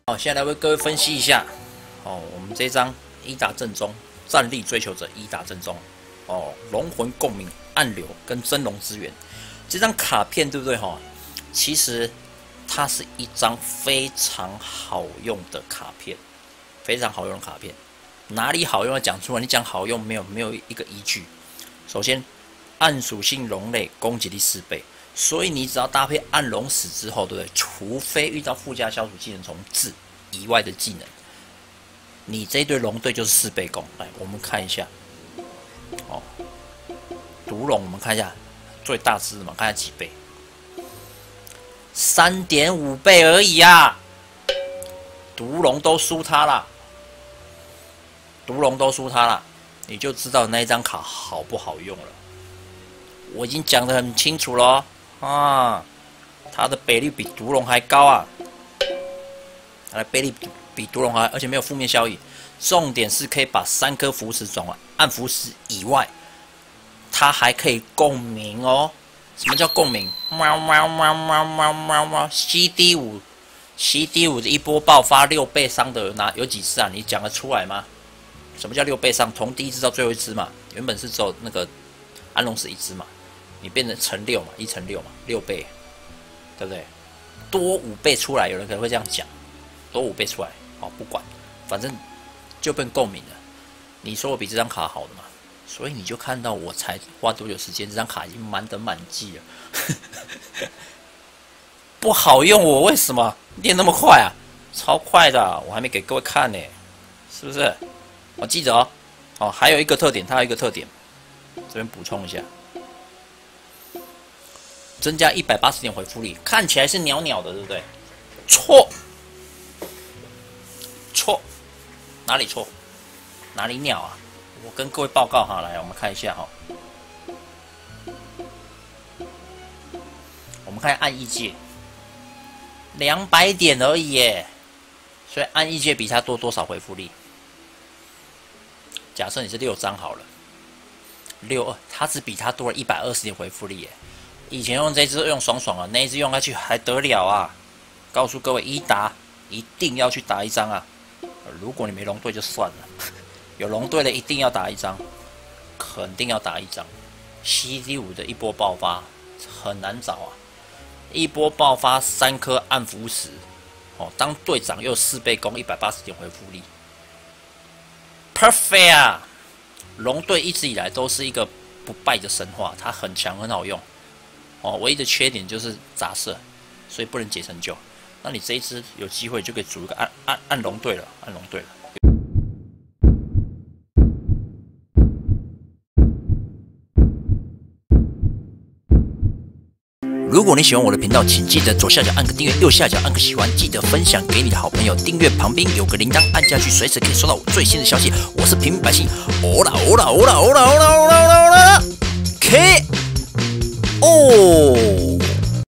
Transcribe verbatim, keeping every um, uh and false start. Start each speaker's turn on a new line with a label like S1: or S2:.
S1: 好，现在来为各位分析一下哦，我们这张一打正宗战力追求者一打正宗哦，龙魂共鸣暗流跟真龙之源这张卡片对不对哈？其实它是一张非常好用的卡片，非常好用的卡片。哪里好用要讲出来，你讲好用没有没有一个依据。首先，暗属性龙类攻击力四倍。所以你只要搭配暗龙死之后，对不对？除非遇到附加消除技能从字以外的技能，你这一队龙队就是四倍攻。来，我们看一下，哦，毒龙我们看一下最大只嘛，看一下几倍，三点五倍而已啊！毒龙都输他了，毒龙都输他了，你就知道那一张卡好不好用了。我已经讲得很清楚了哦。啊，它的倍率比毒龙还高啊！它的倍率比比毒龙还，而且没有负面效益。重点是可以把三颗符石转换暗符石以外，它还可以共鸣哦。什么叫共鸣？喵喵喵喵喵喵喵 ！C D 五 C D 五的一波爆发六倍伤的有哪有几次啊？你讲得出来吗？什么叫六倍伤？从第一只到最后一只嘛，原本是只有那个安龙石一只嘛。你变成乘六嘛，一乘六嘛，六倍，对不对？多五倍出来，有人可能会这样讲，多五倍出来，好不管，反正就变共鸣了。你说我比这张卡好的嘛？所以你就看到我才花多久时间，这张卡已经满等满记了，不好用我为什么练那么快啊？超快的、啊，我还没给各位看呢，是不是？我记得哦，哦，还有一个特点，它有一个特点，这边补充一下。增加一百八十点回复力，看起来是鸟鸟的，对不对？错，错，哪里错？哪里鸟啊？我跟各位报告哈，来，我们看一下哈。我们看暗异界，两百点而已耶，所以暗异界比它多多少回复力？假设你是六张好了，六二，它只比它多了一百二十点回复力耶。以前用这支用爽爽啊，那一支用下去还得了啊！告诉各位，一打一定要去打一张啊！如果你没龙队就算了，有龙队的一定要打一张，肯定要打一张。C D 五的一波爆发很难找啊，一波爆发三颗暗符石，哦，当队长又四倍攻，一百八十点回复力 ，perfect 啊！龙队一直以来都是一个不败的神话，它很强，很好用。哦，唯一的缺点就是杂色，所以不能解成就。那你这一支有机会就可以组一个暗暗暗龙队了，暗龙队了。如果你喜欢我的频道，请记得左下角按个订阅，右下角按个喜欢，记得分享给你的好朋友。订阅旁边有个铃铛，按下去随时可以收到我最新的消息。我是平民百姓，欧啦欧啦欧啦欧啦欧啦欧啦欧啦 K。哦。